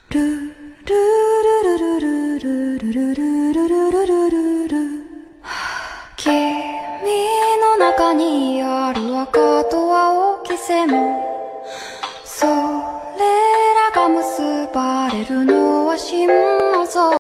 ルルルルルルルルルルルルルルル、君の中にある赤と青き線も、それらが結ばれるのは心臓